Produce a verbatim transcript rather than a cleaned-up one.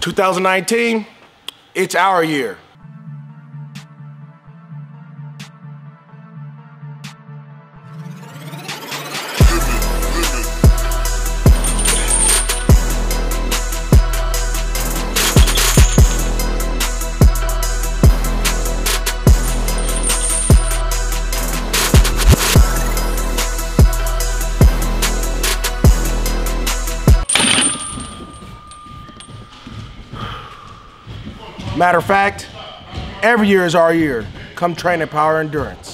two thousand nineteen, it's our year. Matter of fact, every year is our year. Come train at Power Endurance.